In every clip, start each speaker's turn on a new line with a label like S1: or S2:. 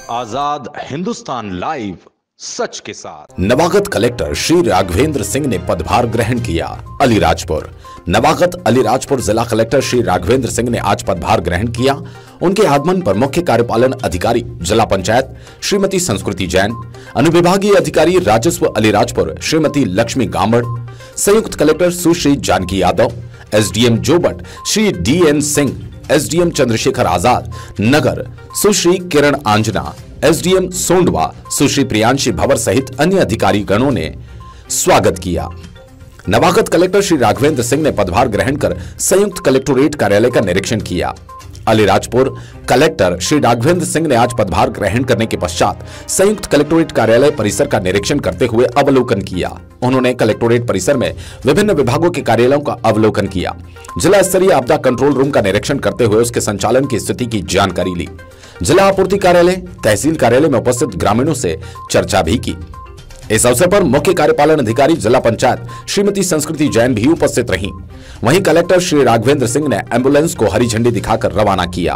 S1: आजाद Hindustan live, सच के साथ।
S2: नवागत कलेक्टर श्री राघवेंद्र सिंह ने पदभार ग्रहण किया। अलीराजपुर नवागत अलीराजपुर जिला कलेक्टर श्री राघवेंद्र सिंह ने आज पदभार ग्रहण किया। उनके आगमन पर मुख्य कार्यपालन अधिकारी जिला पंचायत श्रीमती संस्कृति जैन, अनुविभागीय अधिकारी राजस्व अलीराजपुर श्रीमती लक्ष्मी गामड़, संयुक्त collector Sushri Janki Yadav, SDM Jobat Shri D N Singh, SDM Chandrashekhar Azad, Nagar Sushri Kiran Anjana, SDM Sondwa Sushri Priyanshi Bhawar सहित अन्य अधिकारी गणों ने स्वागत किया। नवागत कलेक्टर श्री राघवेंद्र सिंह ने पदभार ग्रहण कर संयुक्त कलेक्टोरेट कार्यालय का निरीक्षण किया। अलीराजपुर कलेक्टर श्री राघवेंद्र सिंह ने आज पदभार ग्रहण करने के पश्चात संयुक्त कलेक्टोरेट कार्यालय परिसर का निरीक्षण करते हुए अवलोकन किया। उन्होंने कलेक्टोरेट परिसर में विभिन्न विभागों के कार्यालयों का अवलोकन किया। जिला स्तरीय आपदा कंट्रोल रूम का निरीक्षण करते हुए उसके संचालन की स्थिति की जानकारी ली। जिला आपूर्ति कार्यालय, तहसील कार्यालय में उपस्थित ग्रामीणों से चर्चा भी की। इस अवसर पर मुख्य कार्यपालन अधिकारी जिला पंचायत श्रीमती संस्कृति जैन भी उपस्थित रहीं। वहीं कलेक्टर श्री राघवेंद्र सिंह ने एम्बुलेंस को हरी झंडी दिखाकर रवाना किया।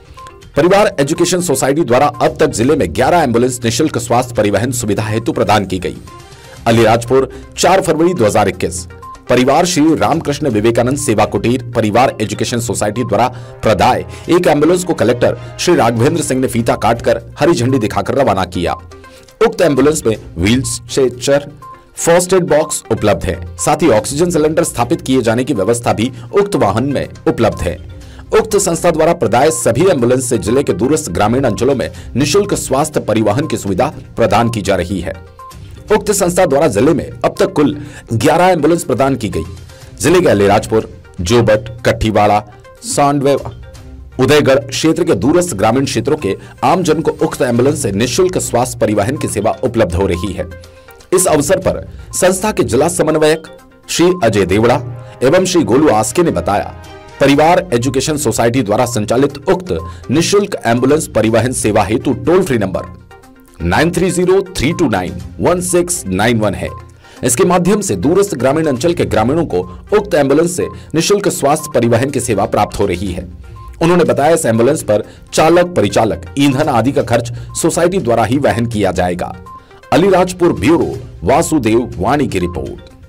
S2: परिवार एजुकेशन सोसाइटी द्वारा अब तक जिले में 11 एम्बुलेंस निःशुल्क स्वास्थ्य परिवहन सुविधा हेतु प्रदान की गई। अलीराजपुर 4 फरवरी 2021 परिवार श्री रामकृष्ण विवेकानंद सेवा कुटीर परिवार एजुकेशन सोसाइटी द्वारा प्रदाय एक एम्बुलेंस को कलेक्टर श्री राघवेंद्र सिंह ने फीता काटकर हरी झंडी दिखाकर रवाना किया। उक्त एम्बुलेंस में wheel stretcher, first aid box उपलब्ध है। साथ ही ऑक्सीजन सिलेंडर स्थापित किए जाने की व्यवस्था भी उक्त वाहन में उपलब्ध है। उक्त संस्था द्वारा प्रदाय सभी एम्बुलेंस से जिले के दूरस्थ ग्रामीण अंचलों में निःशुल्क स्वास्थ्य परिवहन की सुविधा प्रदान की जा रही है। उक्त संस्था द्वारा जिले में अब तक कुल 11 एम्बुलेंस प्रदान की गई। जिले के अलीराजपुर, जोबट, कट्ठीवाड़ा, सांडवे, उदयगढ़ क्षेत्र के दूरस्थ ग्रामीण क्षेत्रों के आमजन को उक्त एम्बुलेंस से निःशुल्क स्वास्थ्य परिवहन की सेवा उपलब्ध हो रही है। इस अवसर पर संस्था के जिला समन्वयक श्री अजय देवड़ा एवं श्री गोलू आस्के ने बताया, परिवार एजुकेशन सोसाइटी द्वारा संचालित उक्त निःशुल्क एम्बुलेंस परिवहन सेवा हेतु टोल फ्री नंबर 9303291691 है। इसके माध्यम से दूरस्थ ग्रामीण अंचल के ग्रामीणों को उक्त एम्बुलेंस से निःशुल्क स्वास्थ्य परिवहन की सेवा प्राप्त हो रही है। उन्होंने बताया, इस एम्बुलेंस पर चालक, परिचालक, ईंधन आदि का खर्च सोसाइटी द्वारा ही वहन किया जाएगा। अलीराजपुर ब्यूरो वासुदेव वाणी की रिपोर्ट।